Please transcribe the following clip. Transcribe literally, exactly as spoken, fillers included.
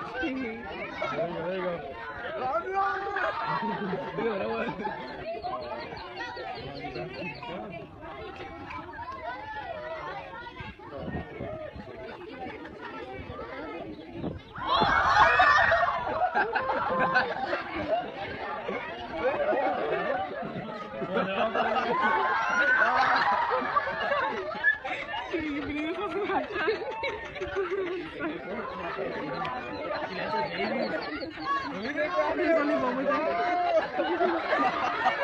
There you go. There you go. Yeah, that was. There's only one more thing.